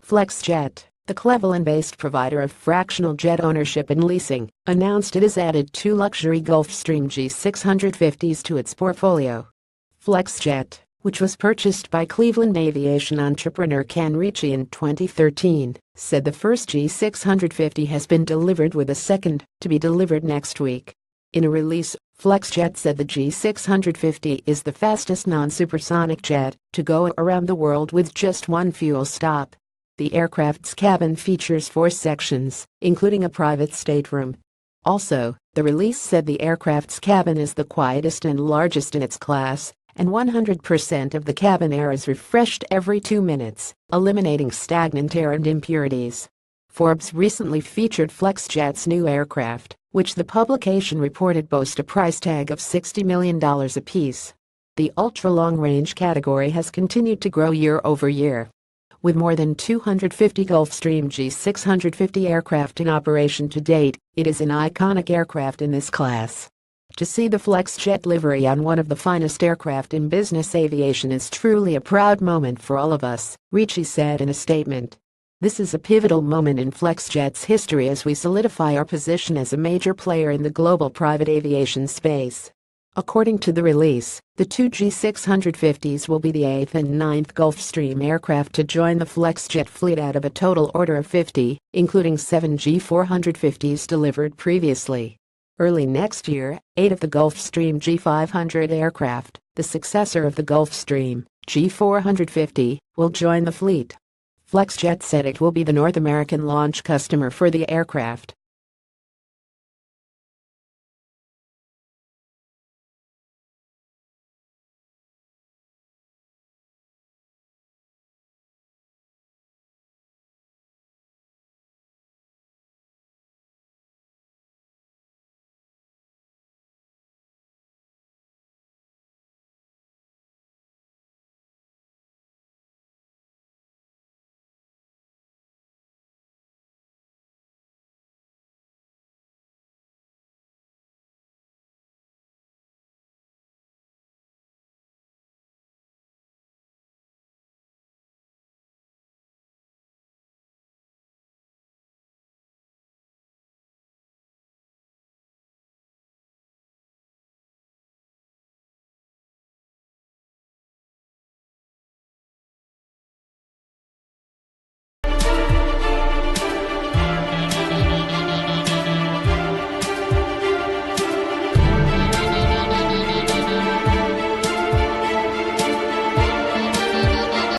FlexJet, the Cleveland-based provider of fractional jet ownership and leasing, announced it has added 2 luxury Gulfstream G650s to its portfolio. FlexJet, which was purchased by Cleveland aviation entrepreneur Ken Ricci in 2013, said the first G650 has been delivered with a second, to be delivered next week. In a release, FlexJet said the G650 is the fastest non-supersonic jet to go around the world with just one fuel stop. The aircraft's cabin features 4 sections, including a private stateroom. Also, the release said the aircraft's cabin is the quietest and largest in its class, and 100% of the cabin air is refreshed every 2 minutes, eliminating stagnant air and impurities. Forbes recently featured FlexJet's new aircraft, which the publication reported boast a price tag of $60 million apiece. The ultra-long-range category has continued to grow year over year. With more than 250 Gulfstream G650 aircraft in operation to date, it is an iconic aircraft in this class. To see the FlexJet livery on one of the finest aircraft in business aviation is truly a proud moment for all of us, Ricci said in a statement. This is a pivotal moment in FlexJet's history as we solidify our position as a major player in the global private aviation space. According to the release, the 2 G650s will be the 8th and 9th Gulfstream aircraft to join the FlexJet fleet out of a total order of 50, including 7 G450s delivered previously. Early next year, 8 of the Gulfstream G500 aircraft, the successor of the Gulfstream G450, will join the fleet. FlexJet said it will be the North American launch customer for the aircraft.